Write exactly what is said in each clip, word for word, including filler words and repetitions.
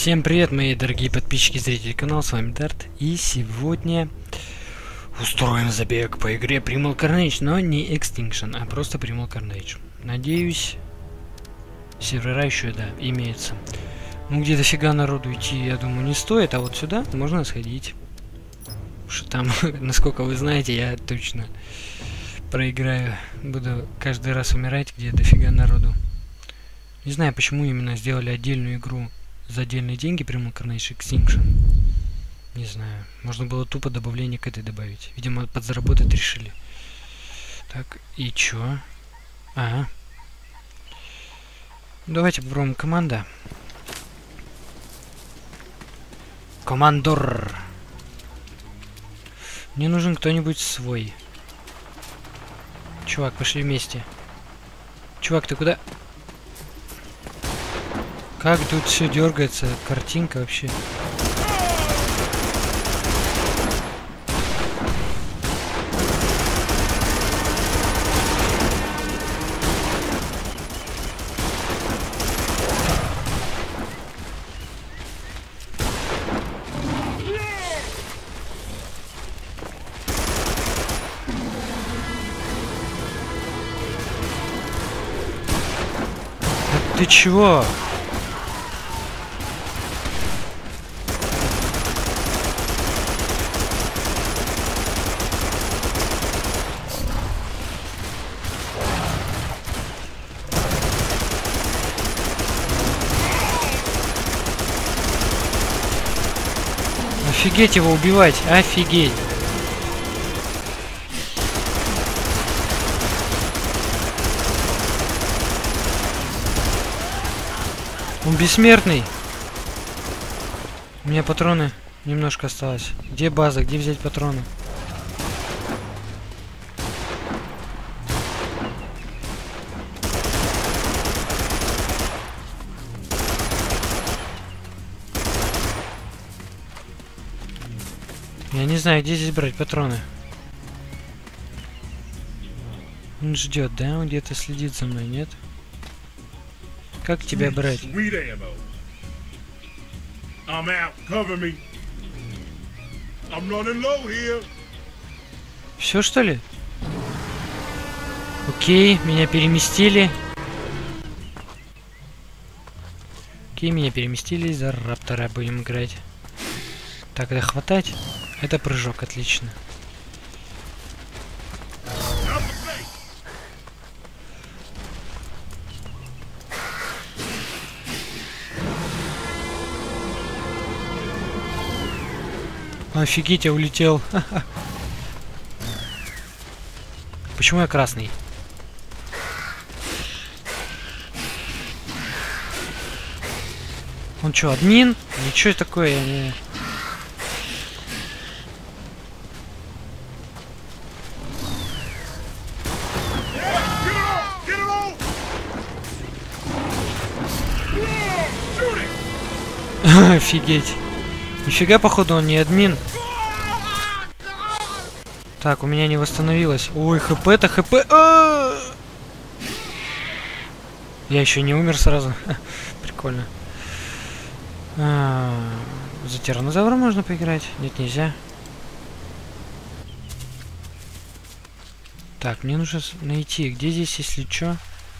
Всем привет, мои дорогие подписчики и зрители канала, с вами Дарт. И сегодня устроим забег по игре Primal Carnage, но не Extinction, а просто Primal Carnage. Надеюсь, сервера еще, да, имеются. Ну, где дофига народу идти, я думаю, не стоит, а вот сюда можно сходить. Потому что там, насколько вы знаете, я точно проиграю. Буду каждый раз умирать, где дофига народу. Не знаю, почему именно сделали отдельную игру за отдельные деньги Primal Carnage Extinction. Не знаю. Можно было тупо добавление к этой добавить. Видимо, подзаработать решили. Так, и чё? Ага. Давайте попробуем команда. Командор. Мне нужен кто-нибудь свой. Чувак, пошли вместе. Чувак, ты куда? Как тут все дергается, картинка вообще. А ты чего? Офигеть его убивать, офигеть. Он бессмертный. У меня патроны немножко осталось. Где база, где взять патроны? Я не знаю, где здесь брать патроны. Он ждет, да? Он где-то следит за мной, нет? Как тебя брать? Все, что ли? Окей, меня переместили. Окей, меня переместили, за раптора будем играть. Так, это хватать. Это прыжок, отлично. Офигеть, я улетел. Почему я красный? Он что, админ? Ничего такое, я не... Офигеть. Нифига, походу, он не админ. Так, у меня не восстановилось. Ой, хп-то, хп. А-а-а! Я еще не умер сразу. Прикольно. А-а-а. За тираннозавра можно поиграть? Нет, нельзя. Так, мне нужно найти, где здесь, если что.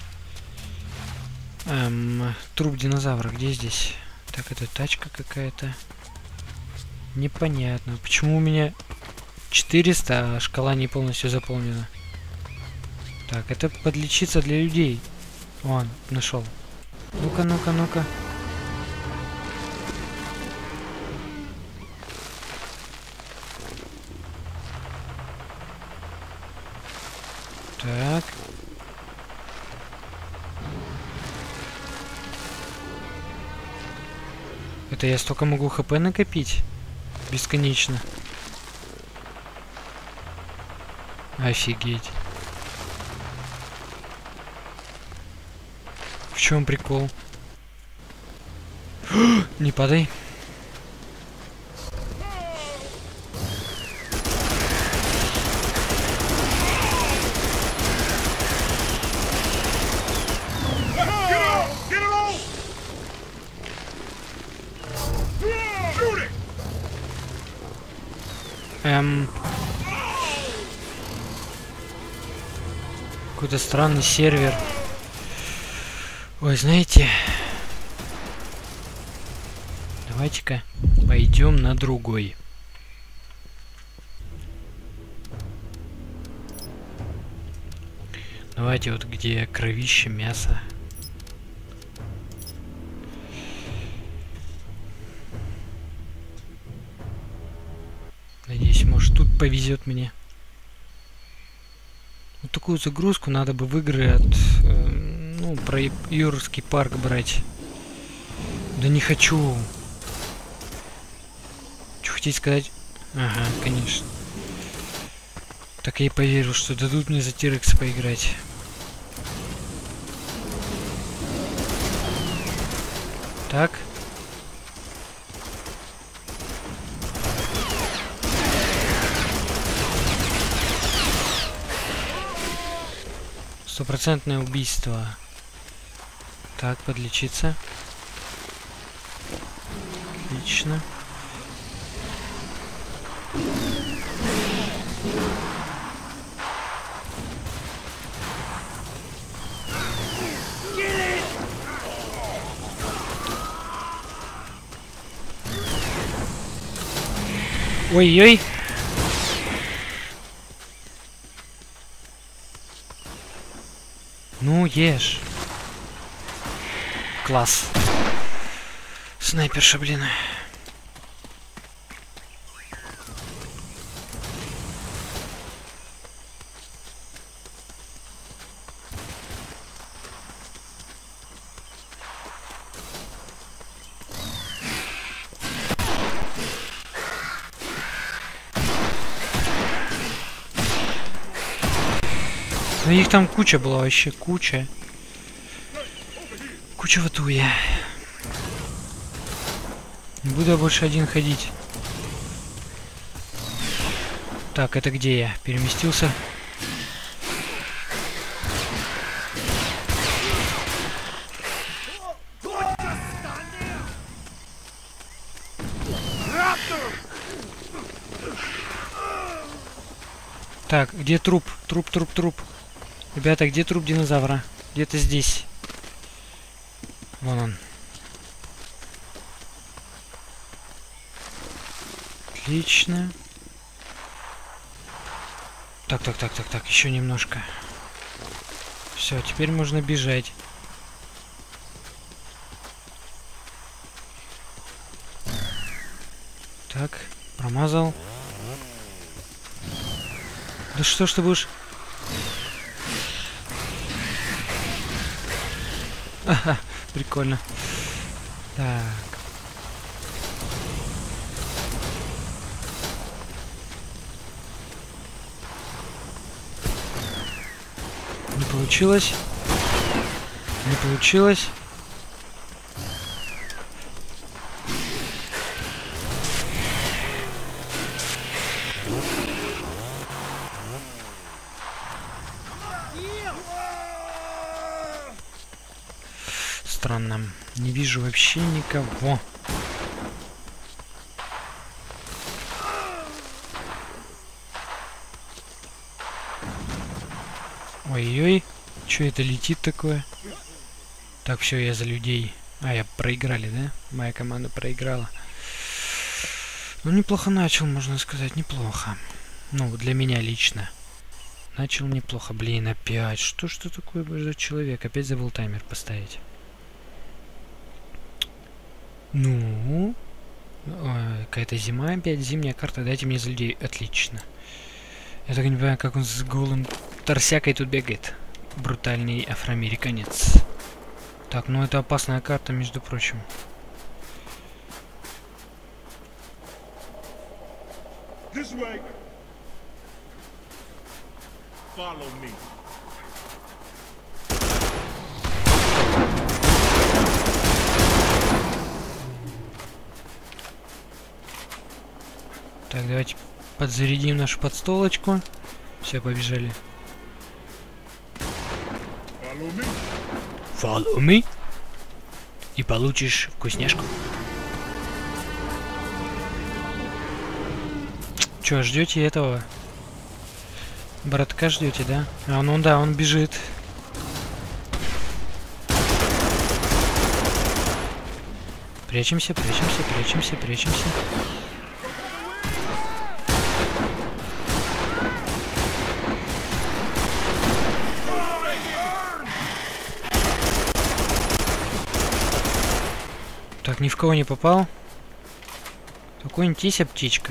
Эм, труп динозавра, где здесь? Так, это тачка какая-то. Непонятно. Почему у меня четыреста, а шкала не полностью заполнена? Так, это подлечиться для людей. Вон, нашел. Ну-ка, ну-ка, ну-ка. Так. Это я столько могу хп накопить? Бесконечно. Офигеть. В чем прикол? Не падай. Эм... Какой-то странный сервер. Ой, знаете... Давайте-ка пойдем на другой. Давайте вот где кровище, мясо. Надеюсь, может тут повезет мне. Вот такую загрузку надо бы в игры от, э, ну, про Юрский парк брать. Да не хочу. Что хотите сказать? Ага, конечно. Так я и поверил, что дадут мне за Тирекс поиграть. Так. Стопроцентное убийство. Так, подлечиться. Отлично. Ой-ой. Ну, ешь. Класс. Снайперша, блин. Ну их там куча была вообще, куча. Куча ватуя. Не буду я больше один ходить. Так, это где я? Переместился. Так, где труп? Труп, труп, труп. Ребята, где труп динозавра? Где-то здесь. Вон он. Отлично. Так, так, так, так, так, еще немножко. Все, теперь можно бежать. Так, промазал. Да что ж ты будешь? Ага, прикольно. Так. Не получилось. Не получилось. Странно. Не вижу вообще никого. Ой-ой, что это летит такое? Так, все, я за людей. А, я проиграли, да? Моя команда проиграла. Ну, неплохо начал, можно сказать, неплохо. Ну, для меня лично. Начал неплохо. Блин, опять. Что что такое за человек? Опять забыл таймер поставить. Ну, какая-то зима опять, зимняя карта. Дайте мне за людей. Отлично. Я так не понимаю, как он с голым торсякой тут бегает. Брутальный афроамериканец. Так, ну это опасная карта, между прочим. This way. Follow me. Так, давайте подзарядим нашу подстолочку. Все, побежали. Follow me. Follow me. И получишь вкусняшку. Чё, ждете этого? Братка ждете, да? А, ну да, он бежит. Прячемся, прячемся, прячемся, прячемся. Так, ни в кого не попал. Какой-нибудь есть аптечка?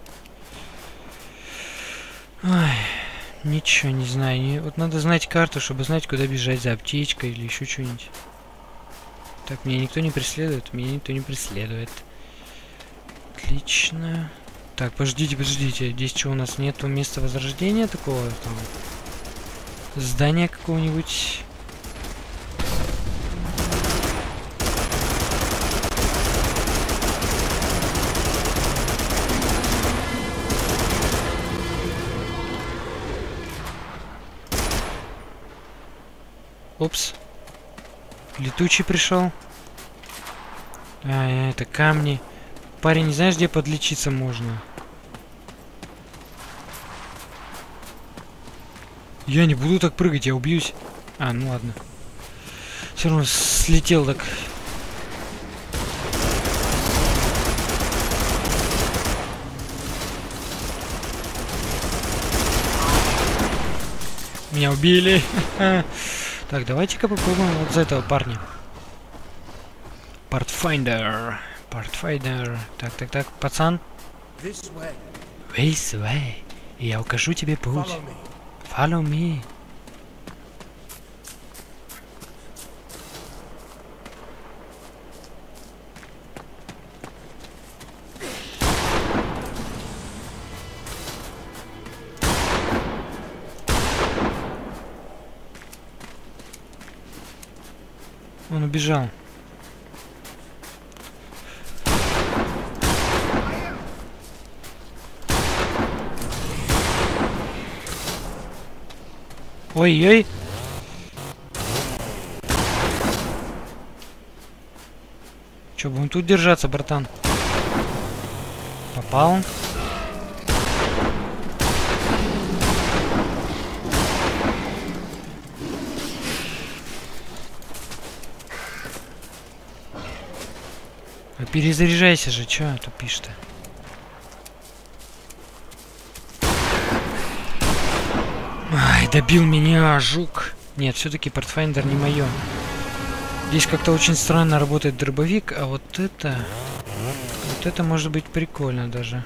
Ой, ничего не знаю. Не... Вот надо знать карту, чтобы знать, куда бежать за аптечкой или еще что-нибудь. Так, меня никто не преследует. Меня никто не преследует. Отлично. Так, подождите, подождите. Здесь что, у нас нету места возрождения такого? Там, здания какого-нибудь? Упс. Летучий пришел. А, это камни. Парень, не знаешь, где подлечиться можно? Я не буду так прыгать, я убьюсь. А, ну ладно. Все равно слетел так. Меня убили. Так, давайте-ка попробуем вот за этого парня. Pathfinder. Pathfinder. Так, так, так, пацан. This way. This way. Я укажу тебе путь. Follow me. Follow me. Он убежал. Ой-ой. Че, будем тут держаться, братан? Попал. Перезаряжайся же, чё тупишь-то? Ай, добил меня, жук. Нет, все-таки Pathfinder не мое. Здесь как-то очень странно работает дробовик, а вот это... Вот это может быть прикольно даже.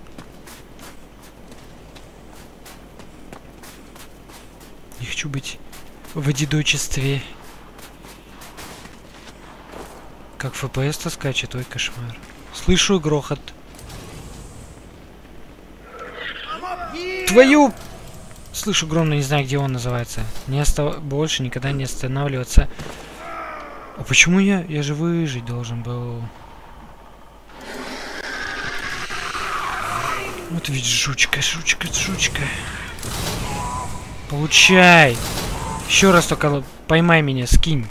Не хочу быть в одиночестве. Как эф пи эс-то скачет, ой, кошмар. Слышу грохот. Твою... Слышу гром, но не знаю, где он называется. Не остав... Больше никогда не останавливаться. А почему я? Я же выжить должен был. Вот ведь жучка, жучка, жучка. Получай! Еще раз только поймай меня, скинь.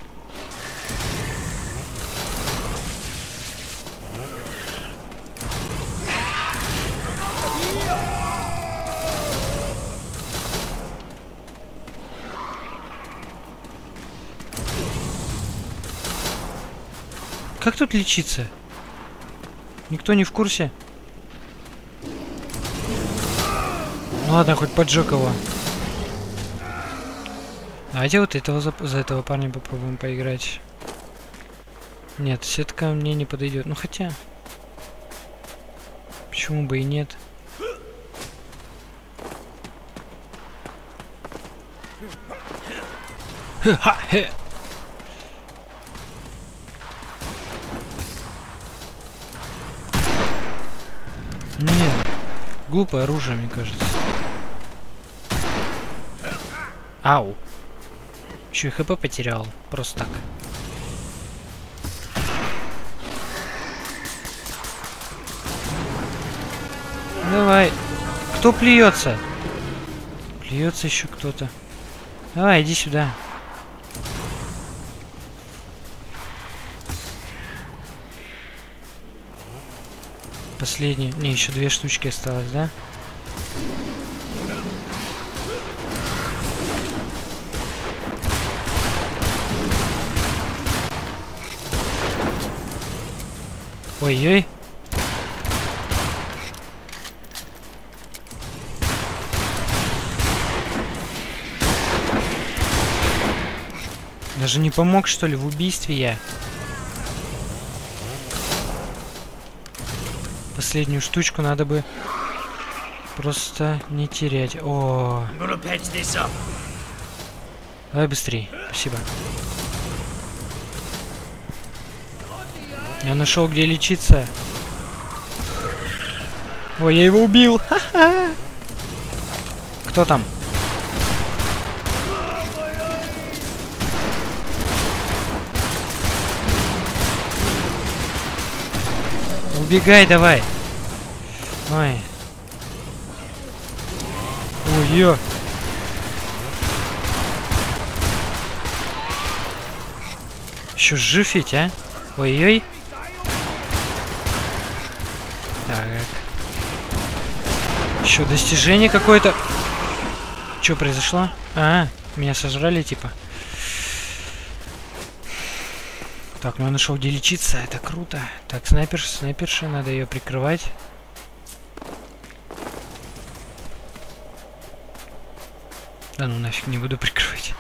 Как тут лечиться? Никто не в курсе? Ну ладно, хоть поджег его. Давайте вот этого за, за этого парня попробуем поиграть. Нет, сетка мне не подойдет. Ну хотя... Почему бы и нет? Ха-ха-хе! Нет, глупое оружие, мне кажется. Ау. Еще и хп потерял. Просто так. Давай. Кто плюется? Плюется еще кто-то. Давай, иди сюда. Последний. Не, еще две штучки осталось, да? Ой-ой. Даже не помог, что ли, в убийстве я? Последнюю штучку надо бы просто не терять. О, давай быстрее. Спасибо. Я нашел, где лечиться. Ой, я его убил. Ха-ха. Кто там? Убегай давай. Ой. Ой-ё. Еще жив ведь, а? Ой-ой. Так. Еще достижение какое-то. Что произошло? А, меня сожрали типа. Так, ну я нашел, где лечиться, это круто. Так, снайпер, снайперша, надо ее прикрывать. Да ну нафиг, не буду прикрывать.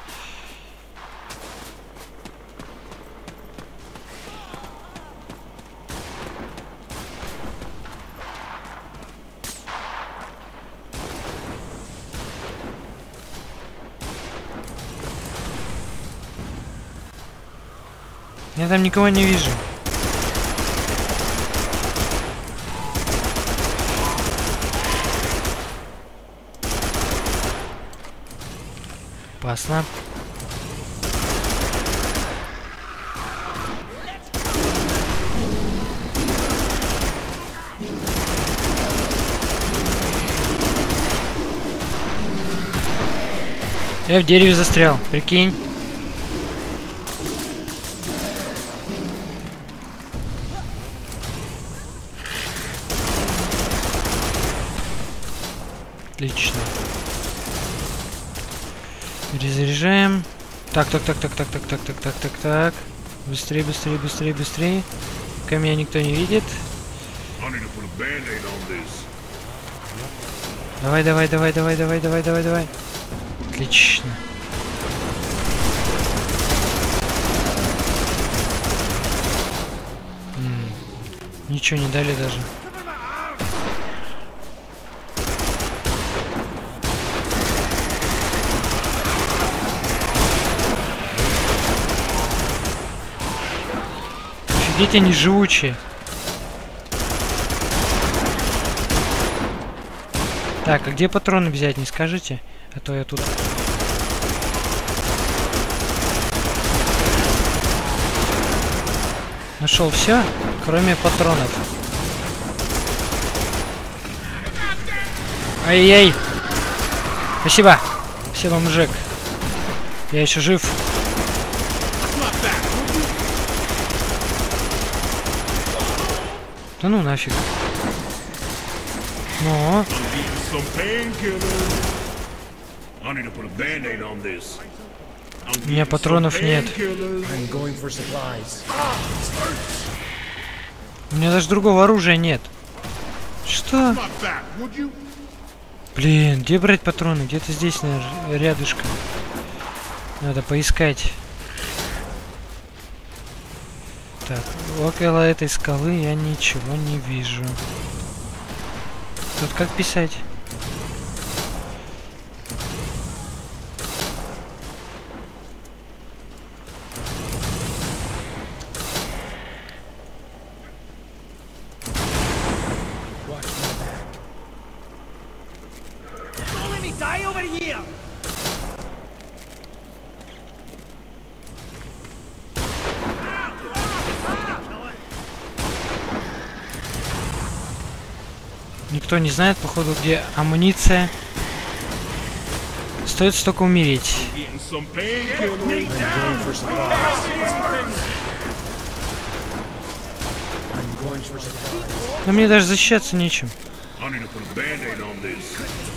Я там никого не вижу. Опасно. Я в дереве застрял, прикинь. Отлично. Перезаряжаем. Так, так, так, так, так, так, так, так, так, так, так. Быстрее, быстрее, быстрее, быстрее. Пока меня никто не видит. Давай, давай, давай, давай, давай, давай, давай, давай. Отлично. М-м. Ничего не дали даже. Офигеть, они живучие. Так, а где патроны взять, не скажете? А то я тут... Нашел все, кроме патронов. Ай-яй! Спасибо! Спасибо, мужик. Я еще жив. Да ну нафиг. Ну. У меня патронов нет. У меня даже другого оружия нет. Что? Блин, где брать патроны? Где-то здесь, наверное, рядышком. Надо поискать. Так, около этой скалы я ничего не вижу. Тут как писать? Никто не знает, походу, где амуниция. Стоит столько умереть. Но мне даже защищаться нечем. I need to put a band-aid on this.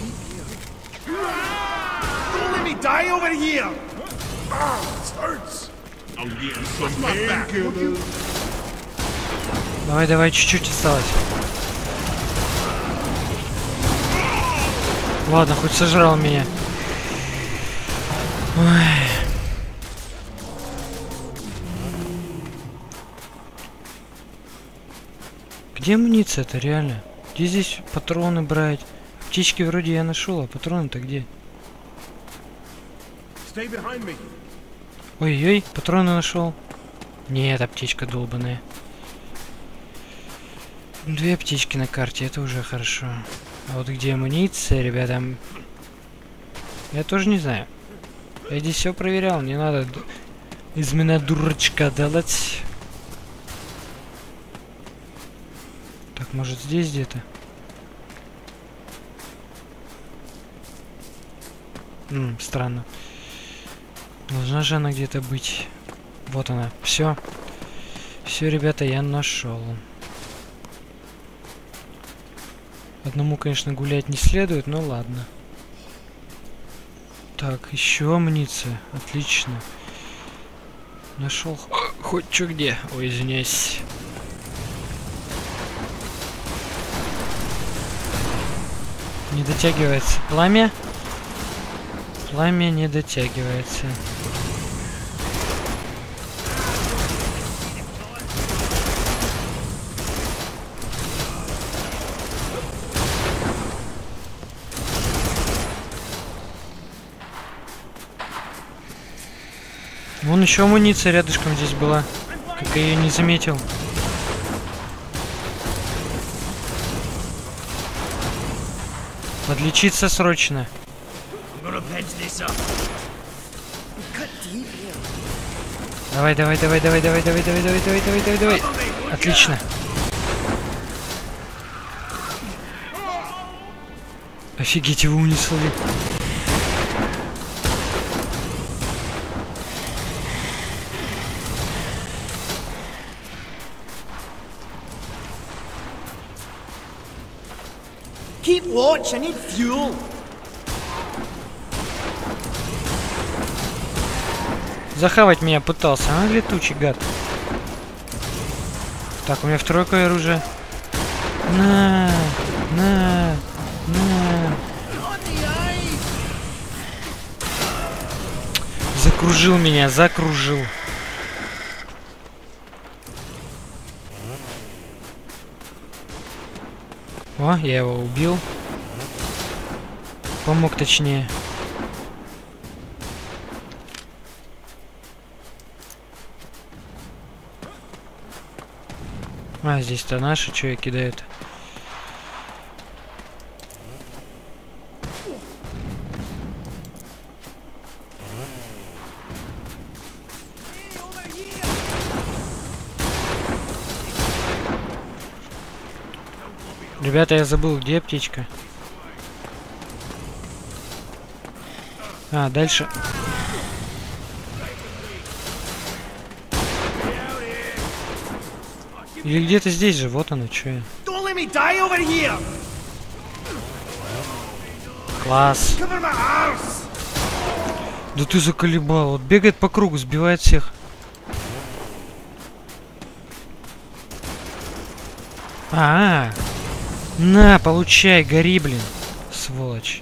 Don't let me die over here! Ah, this hurts. I'm getting some painkillers. Давай, давай, чуть-чуть осталось. Ладно, хоть сожрал меня. Ой. Где амуниция-то реально? Где здесь патроны брать? Птички вроде я нашел, а патроны-то где? Ой-ой, патроны нашел. Нет, аптечка долбаная. Две аптечки на карте, это уже хорошо. А вот где амуниция, ребята? Я тоже не знаю. Я здесь все проверял, не надо из меня дурачка делать. Так, может здесь где-то? М, странно. Должна же она где-то быть. Вот она. Все. Все, ребята, я нашел. Одному, конечно, гулять не следует, но ладно. Так, еще амуниция. Отлично. Нашел хоть что где. Ой, извиняюсь. Не дотягивается. Пламя. Пламя не дотягивается. Вон еще амуниция рядышком здесь была. Как я ее не заметил. Подлечиться срочно. Давай, давай, давай, давай, давай, давай, давай, давай, давай, давай, давай, давай. Отлично. Офигеть, его унесли. Keep watch, I need fuel. Захавать меня пытался, а летучий гад. Так, у меня второе какое оружие. На, на, на. Закружил меня, закружил. О, я его убил. Помог точнее. А, здесь-то наши, что я кидаю-то? Ребята, я забыл, где птичка? А, дальше. Или где-то здесь же, вот она, что я. Класс. Да ты заколебал, вот бегает по кругу, сбивает всех. А, -а, -а. На, получай, гори, блин, сволочь.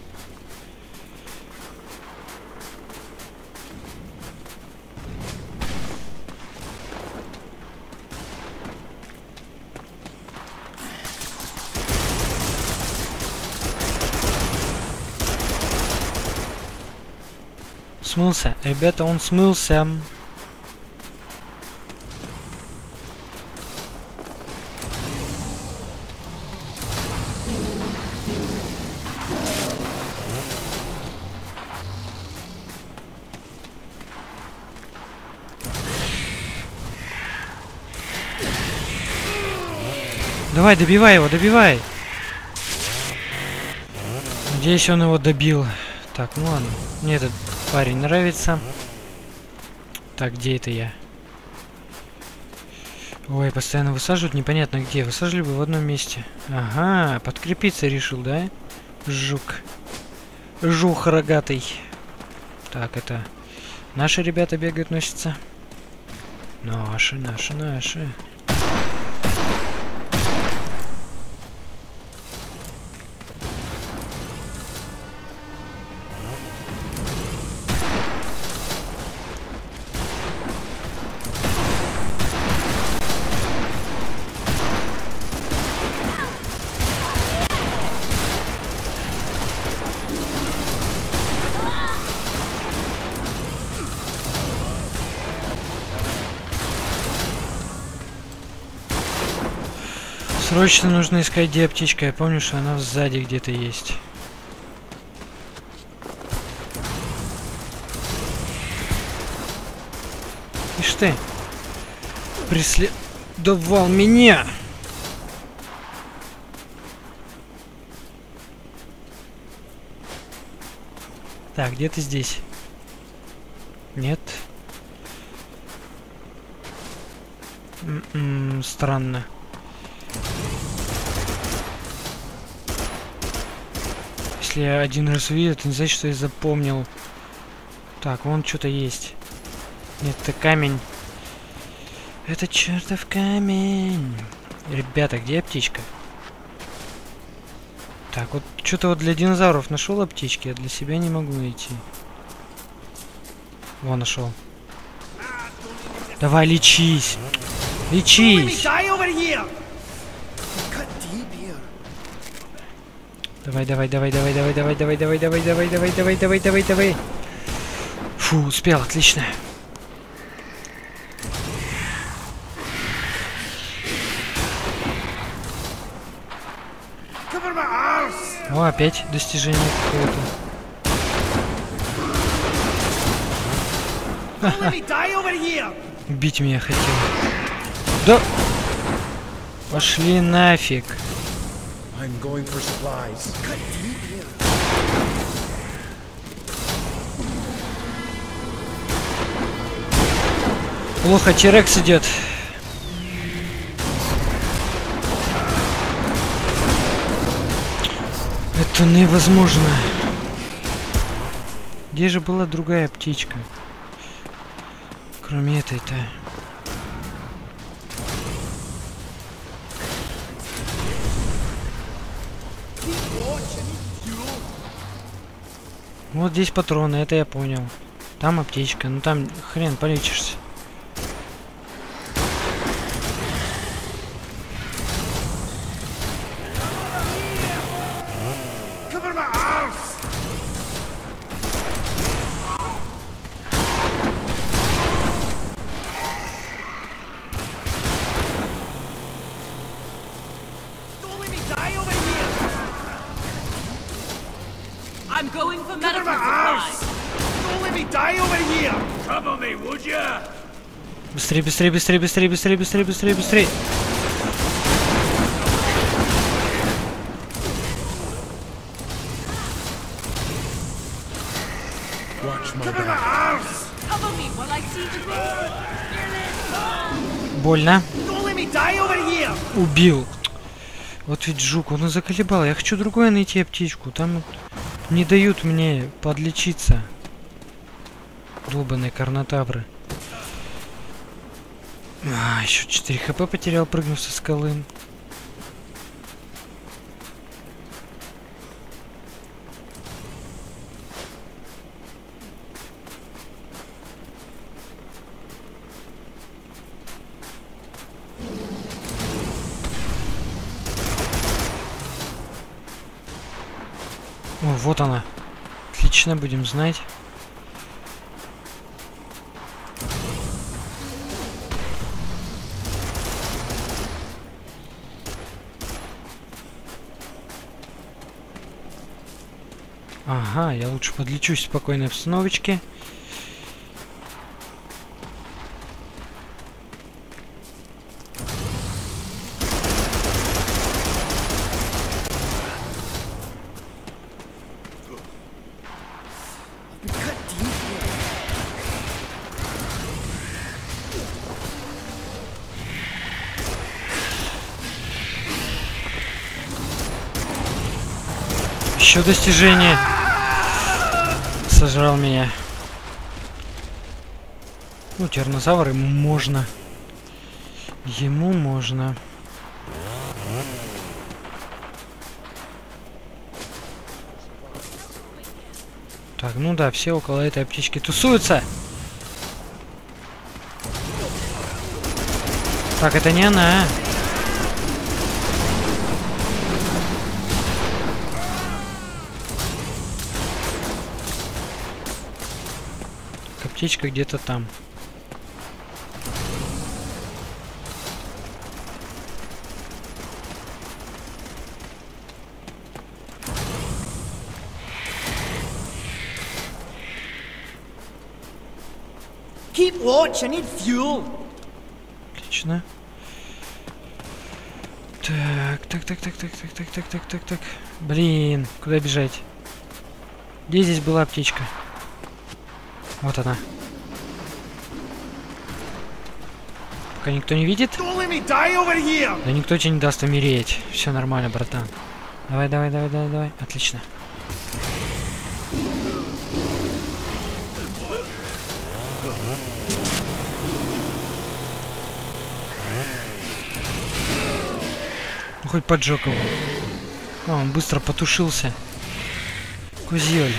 Смылся, ребята, он смылся. Давай, добивай его, добивай. Надеюсь, он его добил. Так, ну ладно. Мне этот парень нравится. Так, где это я? Ой, постоянно высаживают, непонятно где. Высаживали бы в одном месте. Ага, подкрепиться решил, да? Жук. Жух рогатый. Так, это... Наши ребята бегают, носятся. Наши, наши, наши. Срочно нужно искать, где аптечка. Я помню, что она сзади где-то есть. Ишь ты! Преследовал меня! Так, где ты здесь? Нет. М-м, странно. Если я один раз увидел, это не значит, что я запомнил. Так, вон что-то есть. Нет, это камень. Это чертов камень. Ребята, где аптечка? Так, вот что-то вот для динозавров нашел аптечки, а для себя не могу найти. Вон нашел. Давай, лечись. Лечись. Давай, давай, давай, давай, давай, давай, давай, давай, давай, давай, давай, давай, давай, давай, давай. Фу, успел, отлично. О, опять достижение какое-то. Убить меня хотел. Да! Пошли нафиг. I'm going for supplies. Плохо, Терекс идет. Это невозможно. Где же была другая аптечка? Кроме этой-то. Вот здесь патроны, это я понял. Там аптечка, ну там хрен полечишься. I'm going for medical supplies. Don't let me die over here. Cover me, would ya? Быстрее, быстрее, быстрее, быстрее, быстрее, быстрее, быстрее, быстрее. Watch my back. Cover me while I see the thing. Больно. Don't let me die over here. Убил. Вот ведь жук, он и заколебал. Я хочу другое найти аптечку. Там не дают мне подлечиться. Долбаные карнотавры. А, еще четыре хп потерял, прыгнув со скалы. О, вот она. Отлично, будем знать. Ага, я лучше подлечусь в спокойной обстановочке. Еще достижение. Сожрал меня. Ну, тираннозавр ему можно. Ему можно. Так, ну да, все около этой аптечки тусуются. Так, это не она. Аптечка где-то там. Keep watch, I need fuel. Отлично. Так, так, так, так, так, так, так, так, так, так, так. Блин, куда бежать? Где здесь была аптечка? Вот она. Пока никто не видит. Don't let me die over here. Да никто тебе не даст умереть. Все нормально, братан. Давай, давай, давай, давай, давай. Отлично. Ну, хоть поджег его. А, он быстро потушился. Козёль.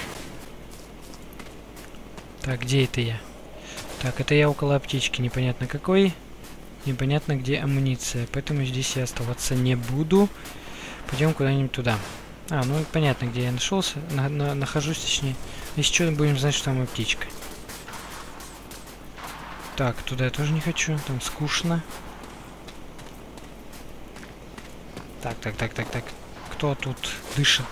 Так, где это я? Так, это я около аптечки. Непонятно какой. Непонятно где амуниция. Поэтому здесь я оставаться не буду. Пойдем куда-нибудь туда. А, ну понятно, где я нашелся. На, на, нахожусь, точнее. Если что, будем знать, что там аптечка. Так, туда я тоже не хочу. Там скучно. Так, так, так, так, так. Кто тут дышит?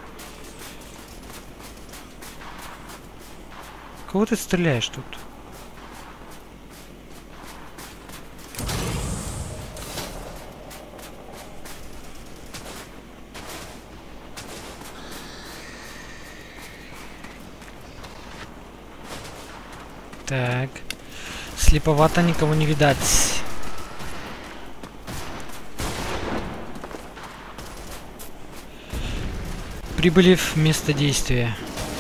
Кого ты стреляешь тут? Так. Слеповато, никого не видать. Прибыли в место действия.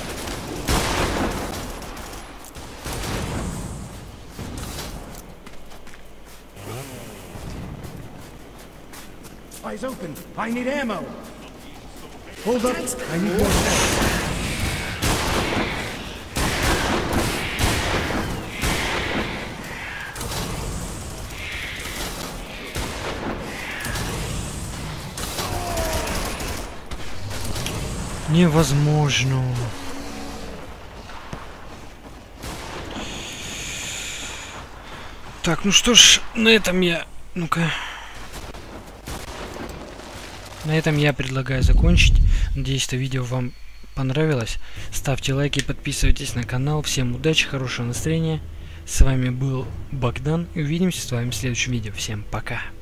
Eyes open. I need ammo. Hold up. I need more ammo. Невозможно. Так, ну что ж, на этом я... Ну-ка. На этом я предлагаю закончить. Надеюсь, это видео вам понравилось. Ставьте лайки, подписывайтесь на канал. Всем удачи, хорошего настроения. С вами был Богдан. И увидимся с вами в следующем видео. Всем пока.